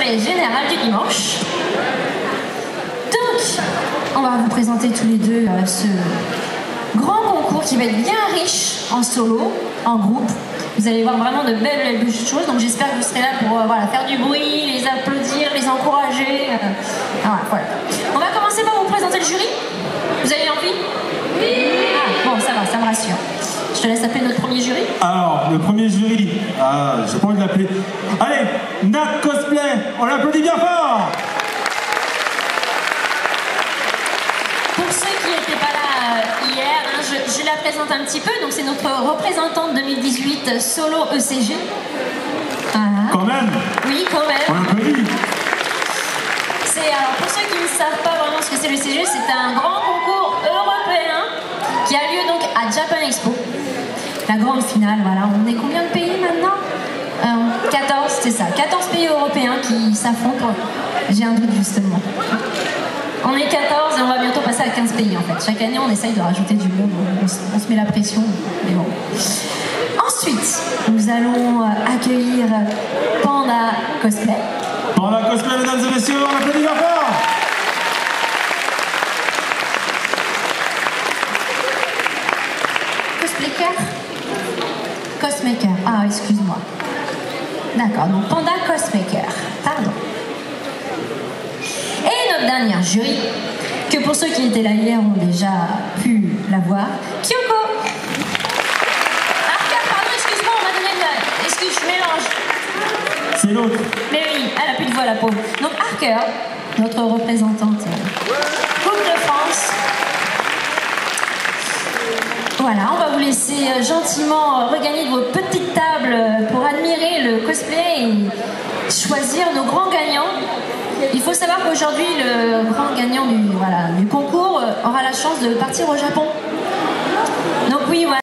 soirée générale du dimanche. Donc, on va vous présenter tous les deux ce grand concours qui va être bien riche en solo, en groupe. Vous allez voir vraiment de belles choses, donc j'espère que vous serez là pour voilà, faire du bruit, les applaudir, les encourager. Voilà. On va commencer par vous présenter le jury. Vous avez envie? Oui. Ah, bon, ça va, ça me rassure. Je te laisse appeler notre premier jury. Alors, le premier jury, j'ai pas envie de l'appeler. Allez, Nat Cosplay, on l'applaudit bien fort. Pour ceux qui n'étaient pas là hier, je la présente un petit peu. Donc c'est notre représentante 2018 solo ECG. Voilà. Quand même. Oui, quand même. On l'applaudit. Alors pour ceux qui ne savent pas vraiment ce que c'est le ECG, c'est un grand concours européen qui a lieu donc à Japan Expo. La grande finale, voilà. On est combien de pays maintenant 14, c'est ça. 14 pays européens qui s'affrontent. J'ai un doute justement. On est 14 et on va bientôt passer à 15 pays en fait. Chaque année on essaye de rajouter du monde, on se met la pression, mais bon. Ensuite, nous allons accueillir Panda Cosplay. Panda Cosplay, mesdames et messieurs, on l'applaudit bien fort. Cosmaker. Ah, excuse-moi. D'accord, donc Panda Cosmaker. Pardon. Et notre dernière jury, que pour ceux qui étaient là hier ont déjà pu la voir, Kyoko. Arca, pardon, excuse-moi, on m'a donné le... Excuse, je mélange. C'est l'autre. Mais oui, elle a plus de voix, la pauvre. Donc Arca, notre représentante Coupe de France. Voilà, on va vous laisser gentiment regagner de vos petites tables pour admirer le cosplay et choisir nos grands gagnants. Il faut savoir qu'aujourd'hui, le grand gagnant du concours aura la chance de partir au Japon. Donc oui, voilà.